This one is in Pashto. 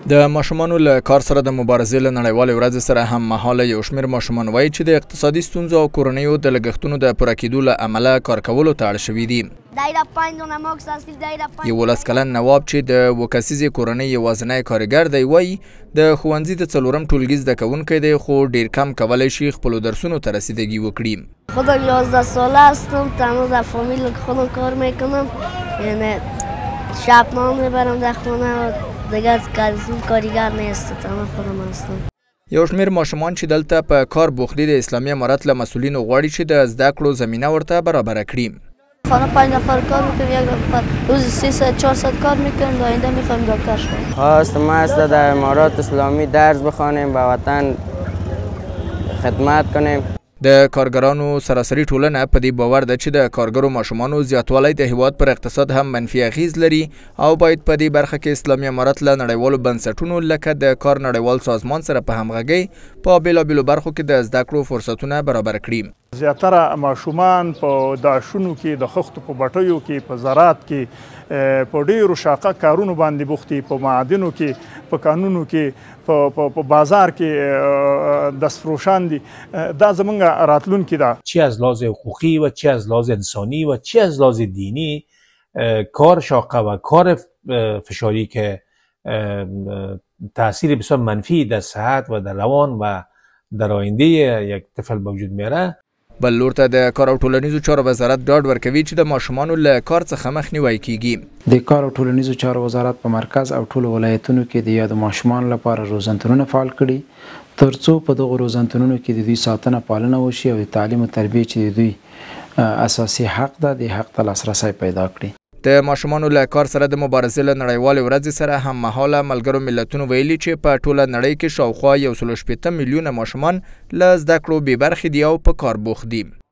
د ماشومانو له کار سره د مبارزې له نړیوالې ورځې سره هم مهاله یو شمېر ماشومان وایي چې د اقتصادي ستونزو او کورنیو د لګښتونو د پوره کېدو له امله کار کولو ته اړ شوي دي. 11 کلن نواب چې د اووه کسیزې کورنۍ یوازینی کارګر دی وایي د ښوونځي د 4م ټولګي زده کوونکی دی خو ډیر کم کولی شي خپلو درسونو ته رسیدگی وکړي. خودم 11 ساله هستم، تنها در فامیل خودم کار میکنم، یعنی شب نان میبرم در خونه و دیگر کارگر نیست، تنها خودم هستم. یو شمېر ماشومان چې دلته په کار بوخت دي د اسلامي امارت له مسؤلینو غواړي چې د زده کړو زمینه ورته برابره کړي. خانه 5 نفر کار میکنیم، یک نفر روز 300-400 کار میکنیم، آینده میخوایم دکتر شویم. خواست ما است در امارات اسلامی درس بخوانیم، به وطن خدمت کنیم. د کارګرانو سراسري ټولنه په دې باور ده چې د کارګرو ماشومانو زیاتوالی د هیواد پر اقتصاد هم منفي اغیز لري او باید په دې برخه کې اسلامي امارت له نړیوالو بنسټونو لکه د کار نړیوال سازمان سره په همغږۍ په بیلابیلو برخو کې د زده کړو فرصتونه برابر کړي. زیاتره ماشومان په داشونو کې، د خښتو په بټیو کې، په زراعت کې، په ډیرو شاقه کارونو باندې بوخت دي، په معادنو کې، په کانونو کې، په بازار کې دستفروشان دي. دا زمونږ راتلونکي ده. چی از لحاظ حقوقی و چی از لحاظ انسانی و چی از لحاظ دینی کار شاقه و کار فشاری که تاثیر بسیار منفی در صحت و در روان و در آینده یک طفل به وجود میاره. بل لور ته د کار او ټولنیزو چارو وزارت ډاډ ورکوي چې د ماشومانو له کار څخه مخنیوی کیږي. د کار او ټولنیزو چارو وزارت په مرکز او ټولو ولایتونو کې د یادو ماشومانو لپاره روزنتونونه فعال کړي ترڅو په دغو روزنتونونو کې د دوی ساتنه پالنه وشي او د تعلیم او تربیه چې د دوی اساسي حق ده د حق ته لاسرسی پیدا کړي. د ماشومانو له کار سره د مبارزې له نړیوالې ورځې سره هم مهاله ملګرو ملتونو ویلي چې په ټوله نړۍ کې شاوخوا 1.8 میلیونه ماشومان له زده کړو بې برخې دي او په کار بوخت دي.